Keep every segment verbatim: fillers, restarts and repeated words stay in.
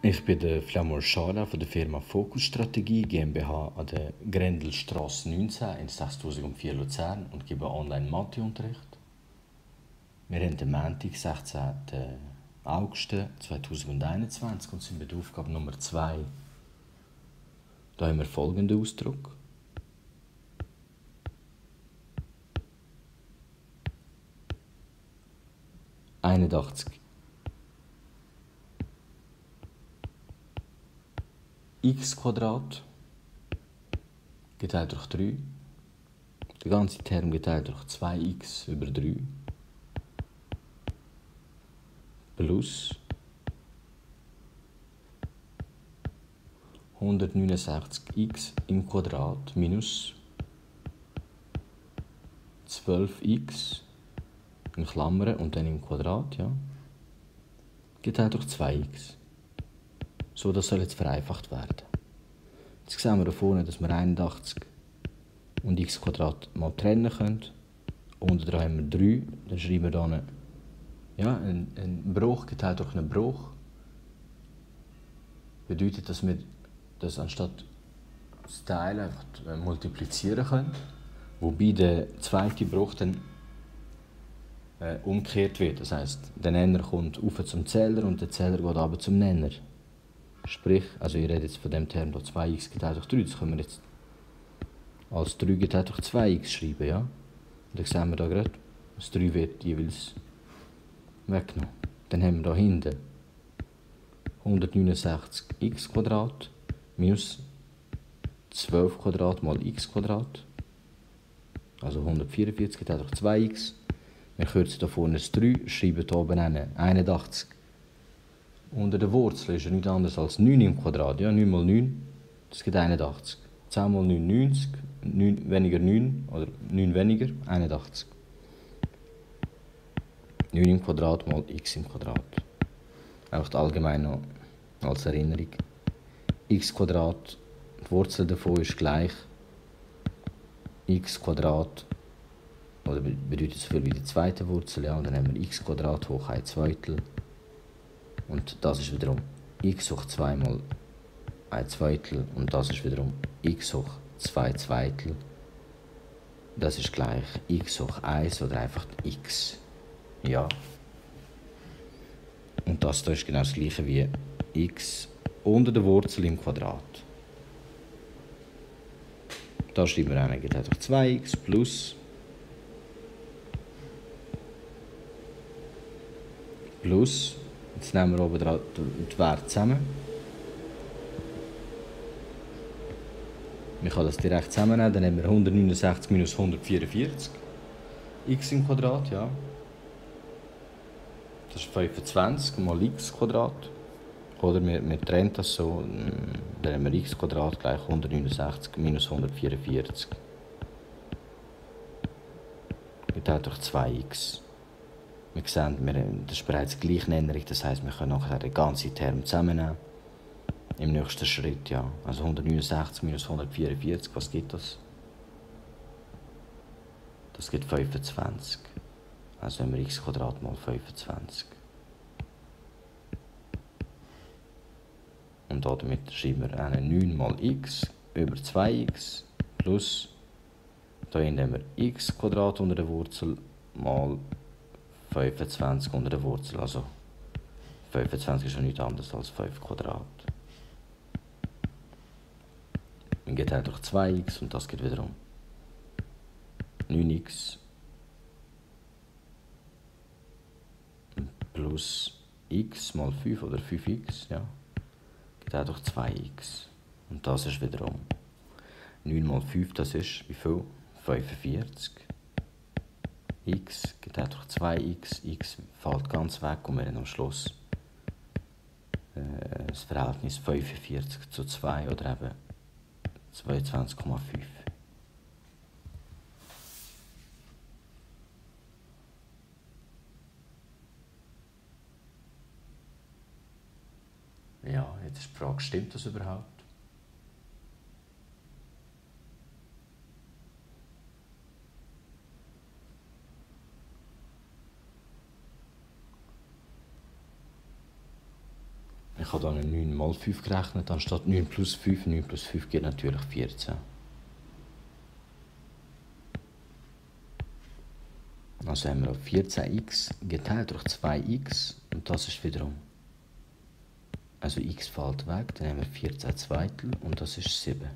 Ich bin der Flamur Schala von der Firma Focus Strategie GmbH an der Grendelstrasse neunzehn in sechstausendvier Luzern und gebe Online-Matheunterricht. Wir haben den Montag, sechzehnten August zweitausendeinundzwanzig und sind bei der Aufgabe Nummer zwei. Da haben wir folgenden Ausdruck. einundachtzig x Quadrat geteilt durch drei. Der ganze Term geteilt durch zwei x über drei plus hundertneunundsechzig x im Quadrat minus zwölf x in Klammern und dann im Quadrat, ja, geteilt durch zwei x. So, das soll jetzt vereinfacht werden. Jetzt sehen wir hier vorne, dass wir einundachtzig und x Quadrat mal trennen können. Unten dran haben wir drei. Dann schreiben wir hier ja, einen, einen Bruch geteilt durch einen Bruch. Bedeutet, dass wir das anstatt das Teil einfach multiplizieren können. Wobei der zweite Bruch dann äh, umgekehrt wird. Das heisst, der Nenner kommt auf zum Zähler und der Zähler geht runter zum Nenner. Sprich, also ich rede jetzt von dem Term zwei x geteilt durch drei, das können wir jetzt als drei geteilt durch zwei x schreiben, ja? Und dann sehen wir da gerade, das drei wird jeweils weggenommen. Dann haben wir da hinten hundertneunundsechzig x Quadrat minus zwölf Quadrat mal x Quadrat, also hundertvierundvierzig geteilt durch zwei x. Wir kürzen hier vorne das drei, schreiben hier oben einundachtzig. Unter der Wurzel ist ja nichts anderes als neun im Quadrat. Ja, neun mal neun, das gibt einundachtzig. zehn mal neun, neunzig. neun weniger neun, oder neun weniger, einundachtzig. neun im Quadrat mal x im Quadrat. Einfach allgemein noch als Erinnerung. X Quadrat, die Wurzel davon ist gleich x Quadrat, oder bedeutet so viel wie die zweite Wurzel, ja, und dann haben wir x Quadrat hoch ein Zweitel. Und das ist wiederum x hoch zwei mal ein Zweitel und das ist wiederum x hoch zwei Zweitel. Das ist gleich x hoch eins oder einfach x. Ja. Und das hier ist genau das gleiche wie x unter der Wurzel im Quadrat. Da schreiben wir einen geteilt durch zwei x plus plus. Jetzt nehmen wir oben die Werte zusammen. Man kann das direkt zusammennehmen, dann haben wir hundertneunundsechzig minus hundertvierundvierzig x im Quadrat, ja. Das ist fünfundzwanzig mal x Quadrat. Oder wir, wir trennen das so, dann haben wir x Quadrat gleich hundertneunundsechzig minus hundertvierundvierzig. Geteilt durch zwei x. Wir sehen, wir, das ist bereits Gleichnennerung, das heisst, wir können nachher den ganzen Term zusammennehmen. Im nächsten Schritt, ja. Also hundertneunundsechzig minus hundertvierundvierzig, was gibt das? Das gibt fünfundzwanzig. Also haben wir x Quadrat mal fünfundzwanzig. Und damit schreiben wir einen neun mal x über zwei x plus, da haben wir x Quadrat unter der Wurzel mal fünfundzwanzig unter der Wurzel, also fünfundzwanzig ist ja nichts anderes als fünf Quadrat. Man geteilt durch zwei x und das geht wiederum neun x plus x mal fünf oder fünf x, ja, geteilt durch zwei x. Und das ist wiederum neun mal fünf, das ist wie viel? fünfundvierzig. X geteilt durch zwei x, x fällt ganz weg und wir haben am Schluss äh, das Verhältnis fünfundvierzig zu zwei oder eben zweiundzwanzig Komma fünf. Ja, jetzt ist die Frage, stimmt das überhaupt? Ich habe hier neun mal fünf gerechnet, anstatt neun plus fünf. neun plus fünf gibt natürlich vierzehn. Also haben wir auf vierzehn x geteilt durch zwei x und das ist wiederum, also x fällt weg, dann haben wir vierzehn Zweitel und das ist sieben.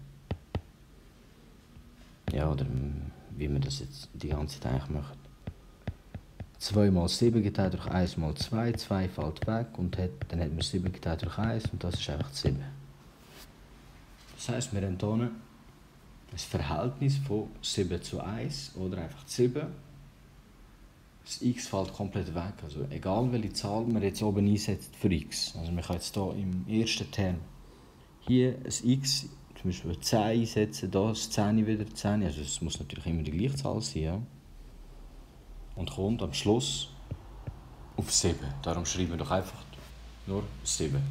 Ja, oder wie wir das jetzt die ganze Zeit eigentlich machen. zwei mal sieben geteilt durch eins mal zwei, zwei fällt weg und hat, dann hat man sieben geteilt durch eins und das ist einfach sieben. Das heisst, wir haben hier ein Verhältnis von sieben zu eins oder einfach sieben. Das x fällt komplett weg, also egal welche Zahl man jetzt oben einsetzt für x. Also man kann jetzt hier im ersten Term hier ein x, zum Beispiel zehn einsetzen, hier das zehn wieder zehn, also es muss natürlich immer die gleiche Zahl sein, ja. Und kommt am Schluss auf sieben. Darum schreiben wir doch einfach nur sieben.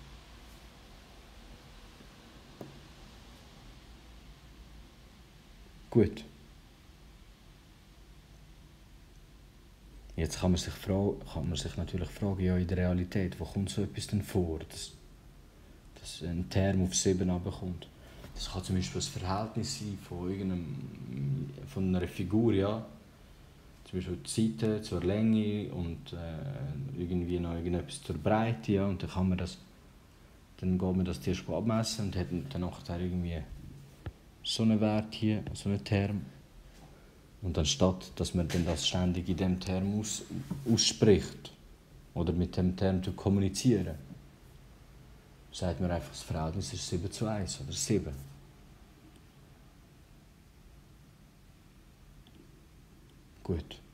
Gut. Jetzt kann man sich, fragen, kann man sich natürlich fragen, ja, in der Realität, wo kommt so etwas denn vor, dass, dass ein Term auf sieben runterkommt. Das kann zum Beispiel ein Verhältnis sein von, irgendeinem, von einer Figur, ja. Zum Beispiel die Seite zur Länge und äh, irgendwie noch irgendetwas zur Breite, ja. Und dann kann man das, dann geht man das zuerst abmessen und hat dann nachher irgendwie so einen Wert hier, so einen Term. Und anstatt, dass man dann das ständig in diesem Term aus, ausspricht oder mit dem Term zu kommunizieren, sagt man einfach, das Verhältnis ist sieben zu eins oder sieben. Gut.